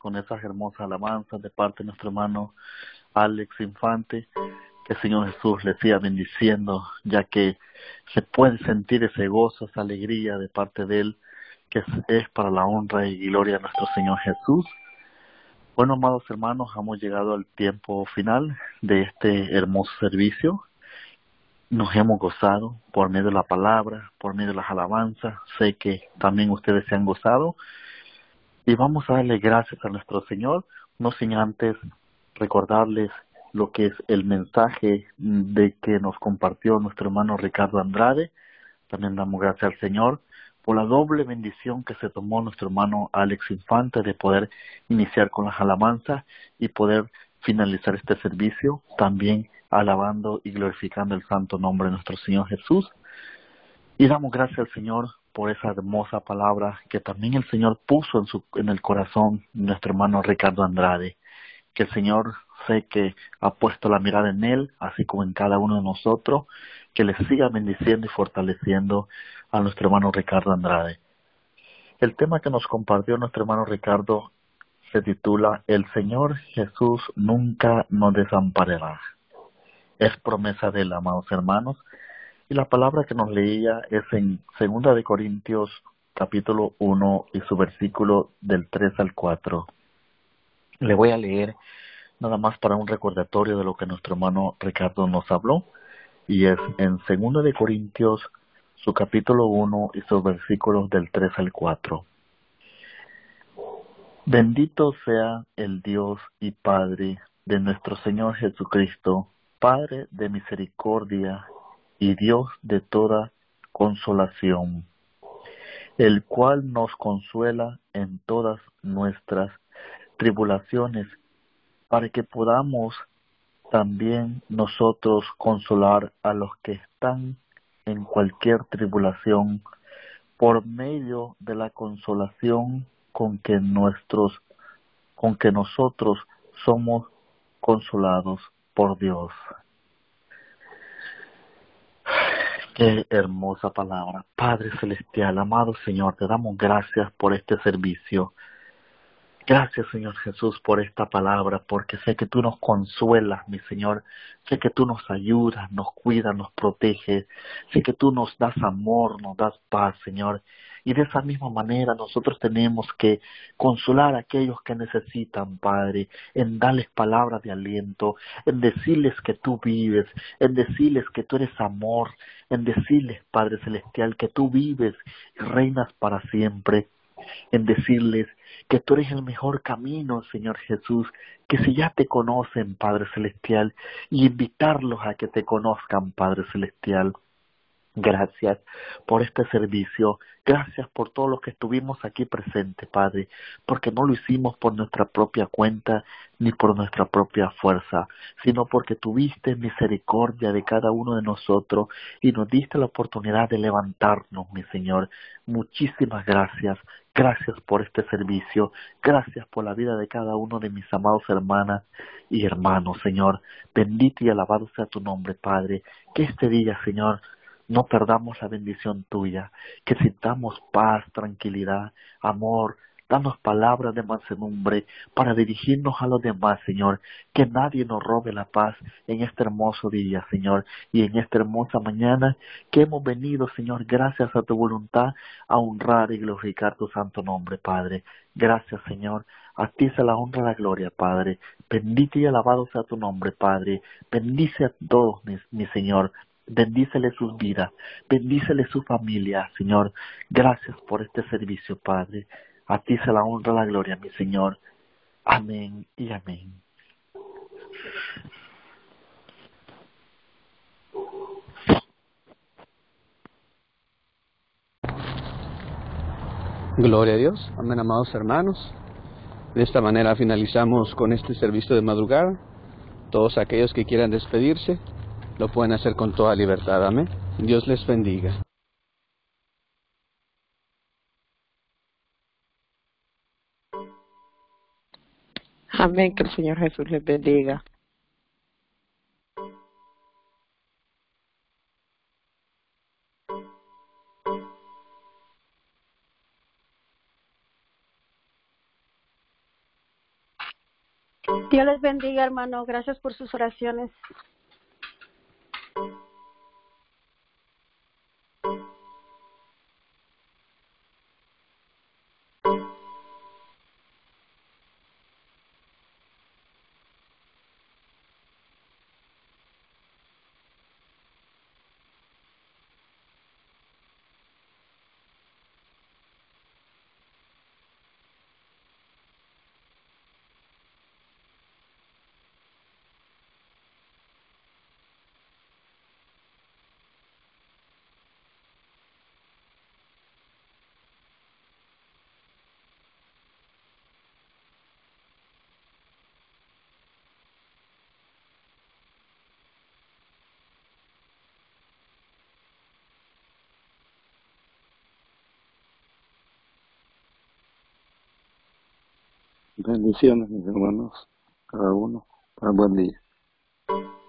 con esas hermosas alabanzas de parte de nuestro hermano Alex Infante. Que el Señor Jesús le siga bendiciendo, ya que se puede sentir ese gozo, esa alegría de parte de Él, que es para la honra y gloria de nuestro Señor Jesús. Bueno, amados hermanos, hemos llegado al tiempo final de este hermoso servicio. Nos hemos gozado por medio de la palabra, por medio de las alabanzas. Sé que también ustedes se han gozado. Y vamos a darle gracias a nuestro Señor, no sin antes recordarles lo que es el mensaje de que nos compartió nuestro hermano Ricardo Andrade. También damos gracias al Señor por la doble bendición que se tomó nuestro hermano Alex Infante de poder iniciar con las alabanzas y poder finalizar este servicio también alabando y glorificando el santo nombre de nuestro Señor Jesús. Y damos gracias al Señor por esa hermosa palabra que también el Señor puso en el corazón de nuestro hermano Ricardo Andrade. Que el Señor, sé que ha puesto la mirada en él, así como en cada uno de nosotros, que le siga bendiciendo y fortaleciendo a nuestro hermano Ricardo Andrade. El tema que nos compartió nuestro hermano Ricardo se titula El Señor Jesús nunca nos desamparará. Es promesa de él, amados hermanos, y la palabra que nos leía es en 2 de Corintios capítulo 1 y su versículo del 3 al 4. Le voy a leer nada más para un recordatorio de lo que nuestro hermano Ricardo nos habló, y es en 2 de Corintios, su capítulo 1 y sus versículos del 3 al 4. Bendito sea el Dios y Padre de nuestro Señor Jesucristo, Padre de misericordia y Dios de toda consolación, el cual nos consuela en todas nuestras tribulaciones, para que podamos también nosotros consolar a los que están en cualquier tribulación, por medio de la consolación con que nosotros somos consolados por Dios. Qué hermosa palabra. Padre Celestial, amado Señor, te damos gracias por este servicio. Gracias, Señor Jesús, por esta palabra, porque sé que tú nos consuelas, mi Señor. Sé que tú nos ayudas, nos cuidas, nos proteges. Sé que tú nos das amor, nos das paz, Señor. Y de esa misma manera nosotros tenemos que consolar a aquellos que necesitan, Padre, en darles palabras de aliento, en decirles que tú vives, en decirles que tú eres amor, en decirles, Padre Celestial, que tú vives y reinas para siempre, en decirles que tú eres el mejor camino, Señor Jesús, que si ya te conocen, Padre Celestial, y invitarlos a que te conozcan, Padre Celestial. Gracias por este servicio, gracias por todos los que estuvimos aquí presentes, Padre, porque no lo hicimos por nuestra propia cuenta ni por nuestra propia fuerza, sino porque tuviste misericordia de cada uno de nosotros y nos diste la oportunidad de levantarnos, mi Señor. Muchísimas gracias, gracias por este servicio, gracias por la vida de cada uno de mis amados hermanas y hermanos, Señor. Bendito y alabado sea tu nombre, Padre, que este día, Señor, no perdamos la bendición tuya, que sintamos paz, tranquilidad, amor. Danos palabras de mansedumbre para dirigirnos a los demás, Señor. Que nadie nos robe la paz en este hermoso día, Señor, y en esta hermosa mañana que hemos venido, Señor, gracias a tu voluntad, a honrar y glorificar tu santo nombre, Padre. Gracias, Señor. A ti se la honra y la gloria, Padre. Bendito y alabado sea tu nombre, Padre. Bendice a todos, mi Señor. Bendícele sus vidas, bendícele su familia, Señor. Gracias por este servicio, Padre. A ti se la honra, la gloria, mi Señor. Amén y amén. Gloria a Dios. Amén, amados hermanos. De esta manera finalizamos con este servicio de madrugada. Todos aquellos que quieran despedirse lo pueden hacer con toda libertad. Amén. Dios les bendiga. Amén, que el Señor Jesús les bendiga. Dios les bendiga, hermano. Gracias por sus oraciones. Bendiciones, mis hermanos, cada uno. Buen día.